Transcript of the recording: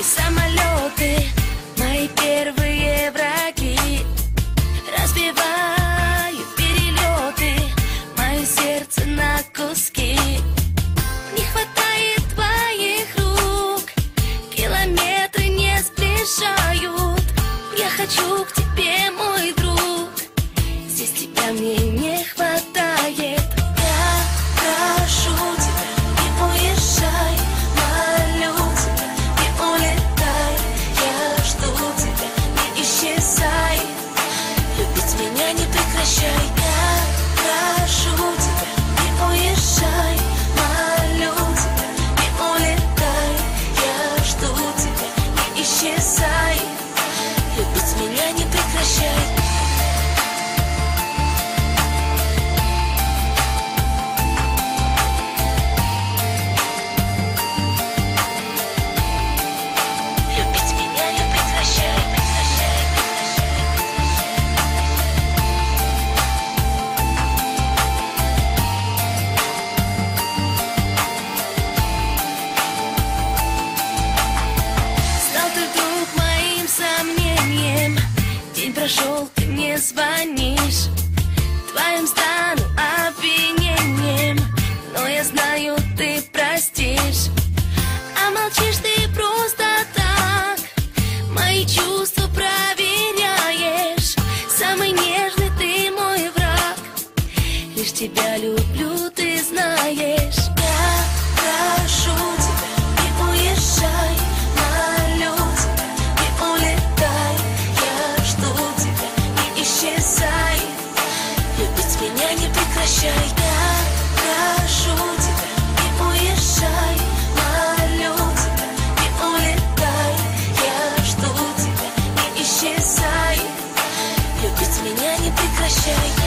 самолеты, мои первые враги. Разбиваю перелеты, мое сердце на куски. Не хватает твоих рук, километры не сближают. Я хочу к тебе, мой друг, здесь тебя мне не хватает. Я прошу тебя, не уезжай, молю тебя, не улетай. Я жду тебя, не исчезай, любить меня не прекращай. Я прошу тебя, не уезжай, молю тебя, не улетай. Я жду тебя, не исчезай, любить меня не прекращай. Прошел, ты мне звонишь, твоим стану обвинением, но я знаю, ты простишь. А молчишь ты просто так, мои чувства проверяешь. Самый нежный ты мой враг, лишь тебя люблю, ты знаешь. Я прошу тебя, не уезжай, молю тебя, не улетай. Я жду тебя, не исчезай, любить меня не прекращай. Я прошу тебя, не уезжай, молю тебя, не улетай. Я жду тебя, не исчезай, любить меня не прекращай.